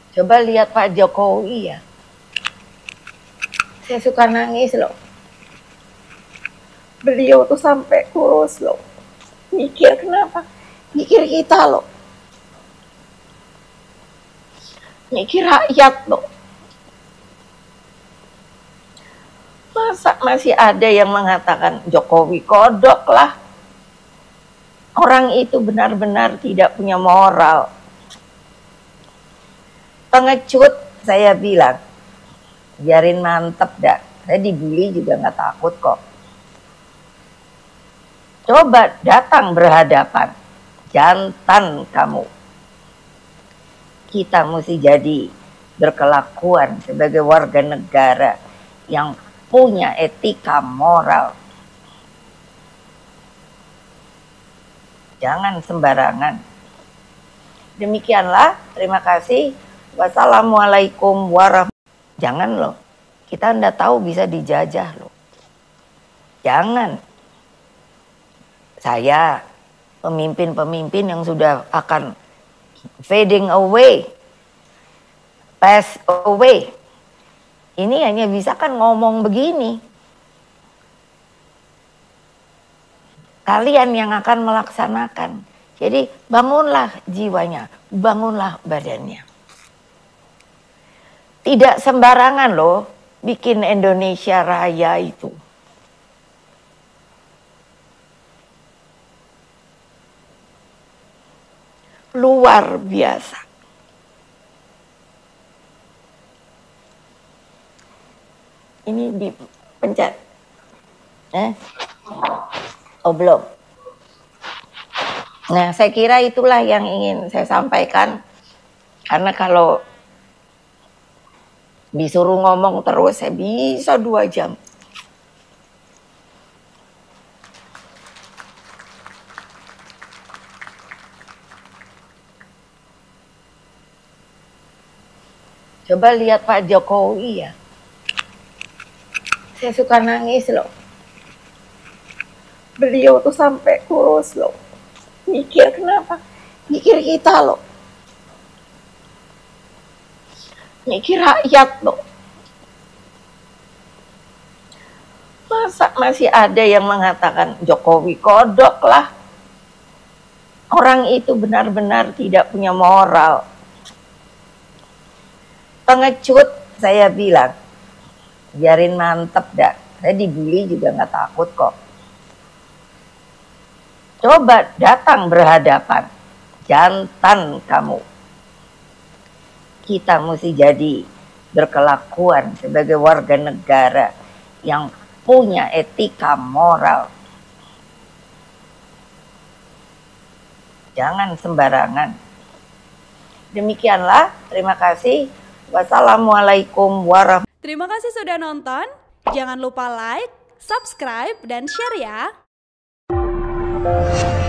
Coba lihat Pak Jokowi ya. Saya suka nangis loh. Beliau tuh sampai kurus loh. Mikir kenapa? Mikir kita loh. Mikir rakyat loh. Masa masih ada yang mengatakan Jokowi kodok lah. Orang itu benar-benar tidak punya moral. Pengecut, saya bilang. Biarin mantep dah. Saya dibully juga gak takut kok. Coba datang berhadapan. Jantan kamu. Kita mesti jadi berkelakuan sebagai warga negara yang punya etika moral. Jangan sembarangan. Demikianlah, terima kasih. Wassalamualaikum warahmatullahi wabarakatuh. Jangan loh, kita nggak tahu bisa dijajah loh. Jangan. Saya, pemimpin-pemimpin yang sudah akan fading away, pass away. Ini hanya bisa kan ngomong begini. Kalian yang akan melaksanakan. Jadi bangunlah jiwanya, bangunlah badannya. Tidak sembarangan loh bikin Indonesia Raya itu. Luar biasa. Ini dipencet. Oh belum. Nah, saya kira itulah yang ingin saya sampaikan. Karena kalau disuruh ngomong terus, saya bisa 2 jam. Coba lihat Pak Jokowi ya. Saya suka nangis loh. Beliau tuh sampai kurus loh. Mikir kenapa? Mikir kita loh. Mikir rakyat loh. Masa masih ada yang mengatakan Jokowi kodok lah. Orang itu benar-benar tidak punya moral. Pengecut, saya bilang. Biarin mantep dah. Saya dibully juga gak takut kok. Coba datang berhadapan. Jantan kamu. Kita mesti jadi berkelakuan sebagai warga negara yang punya etika moral. Jangan sembarangan. Demikianlah, terima kasih. Wassalamualaikum warahmatullahi wabarakatuh. Terima kasih sudah nonton. Jangan lupa like, subscribe, dan share ya.